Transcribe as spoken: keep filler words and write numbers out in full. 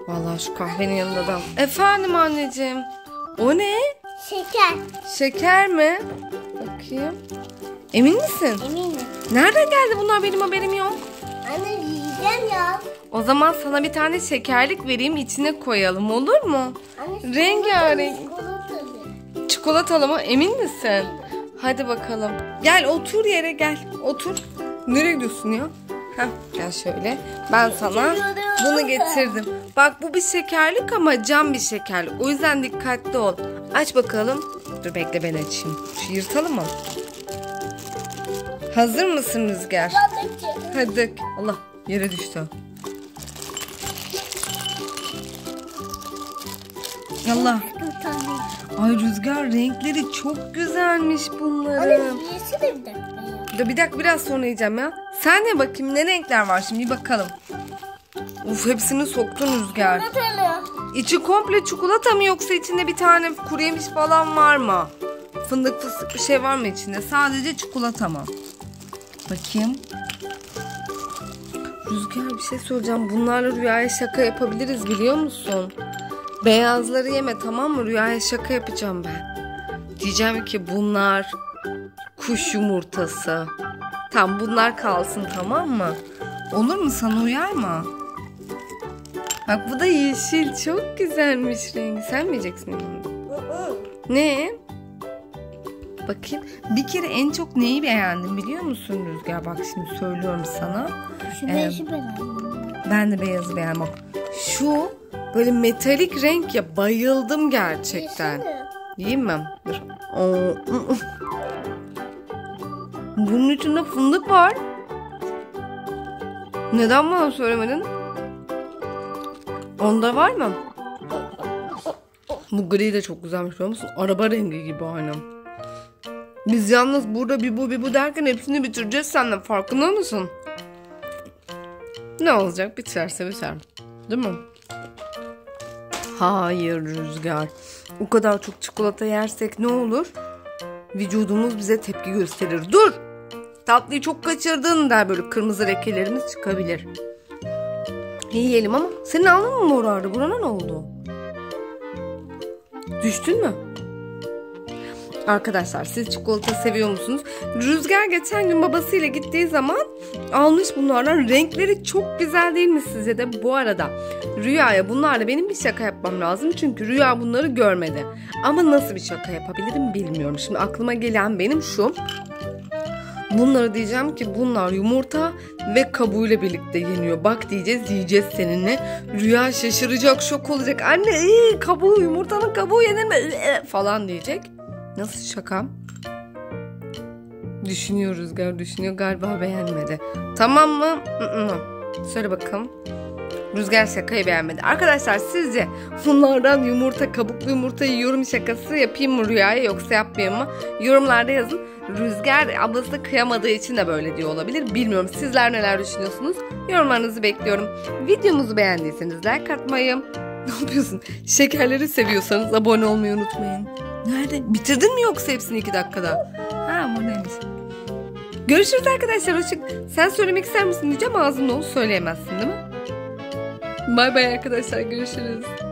Vallahi şu kahvenin yanında da. Efendim anneciğim. O ne? Şeker. Şeker mi? Bakayım. Emin misin? Eminim. Nereden geldi bunlar, benim haberim yok. Anne yiyeceğim ya. O zaman sana bir tane şekerlik vereyim, içine koyalım, olur mu? Anne, Rengarenk. çikolatalı. Çikolatalı mı? Emin misin? Hadi bakalım. Gel otur yere, gel. Otur. Nereye gidiyorsun ya? Heh, gel şöyle. Ben sana bunu getirdim. Bak bu bir şekerlik ama cam bir şekerlik. O yüzden dikkatli ol. Aç bakalım. Dur bekle, ben açayım. Şu yırtalım mı? Hazır mısın Rüzgar? Hadi. Allah, yere düştü. Allah. Ay Rüzgar, renkleri çok güzelmiş bunların. Anne yesene bir dakika ya. Dur bir dakika, biraz sonra yiyeceğim ya. Sen de bakayım ne renkler var şimdi, bir bakalım. Uf, hepsini soktun Rüzgar. Çikolatalı. İçi komple çikolata mı, yoksa içinde bir tane kuru yemiş falan var mı? Fındık fıstık bir şey var mı içinde? Sadece çikolata mı? Bakayım. Rüzgar, bir şey söyleyeceğim. Bunlarla Rüya'ya şaka yapabiliriz, biliyor musun? Beyazları yeme, tamam mı? Rüya'ya şaka yapacağım ben. Diyeceğim ki bunlar kuş yumurtası. Tamam, bunlar kalsın, tamam mı? Olur mu, sana uyar mı? Bak bu da yeşil, çok güzelmiş rengi. Sen mi yiyeceksin onu? Ne? Bakayım. Bir kere en çok neyi beğendin biliyor musun Rüzgar? Bak şimdi söylüyorum sana. Şu Ee, beşi beğendim. Ben de beyazı beğendim. Şu böyle metalik renk ya, bayıldım gerçekten. Yesene. Yiyeyim mi? Dur. Oo. Bunun içinde fındık var. Neden bana söylemedin? Onda var mı? Bu gri de çok güzelmiş, biliyor musun? Araba rengi gibi aynı. Biz yalnız burada bir bu bir bu derken hepsini bitireceğiz seninle, farkında mısın? Ne olacak? Biterse biter. Değil mi? Hayır Rüzgar. O kadar çok çikolata yersek ne olur? Vücudumuz bize tepki gösterir. Dur! Tatlıyı çok kaçırdın der, böyle kırmızı lekelerimiz çıkabilir. Yiyelim ama senin alnın mı morardı? Burana ne oldu? Düştün mü? Arkadaşlar, siz çikolata seviyor musunuz? Rüzgar geçen gün babasıyla gittiği zaman almış bunlardan. Renkleri çok güzel değil mi sizce de? Bu arada Rüya'ya bunlarla benim bir şaka yapmam lazım. Çünkü Rüya bunları görmedi. Ama nasıl bir şaka yapabilirim bilmiyorum. Şimdi aklıma gelen benim şu. Bunları diyeceğim ki bunlar yumurta ve kabuğuyla birlikte yeniyor. Bak diyeceğiz, yiyeceğiz seninle. Rüya şaşıracak, şok olacak. Anne ee, kabuğu, yumurtanın kabuğu yenir mi? Ee, falan diyecek. Nasıl şakam? Düşünüyor Rüzgar, düşünüyor. Galiba beğenmedi. Tamam mı? Söyle bakalım. Rüzgar şakayı beğenmedi. Arkadaşlar sizce bunlardan yumurta, kabuklu yumurta yiyorum şakası yapayım mı Rüya'ya, yoksa yapmayayım mı? Yorumlarda yazın. Rüzgar ablası kıyamadığı için de böyle diyor olabilir. Bilmiyorum. Sizler neler düşünüyorsunuz? Yorumlarınızı bekliyorum. Videomuzu beğendiyseniz like atmayı. Ne yapıyorsun? Şekerleri seviyorsanız abone olmayı unutmayın. Nerede? Bitirdin mi yoksa hepsini iki dakikada? Ha, bu neymiş? Görüşürüz arkadaşlar. Hoşçak. Sen söylemek ister misin diyeceğim, ağzın dolu söyleyemezsin değil mi? Bay bay arkadaşlar, görüşürüz.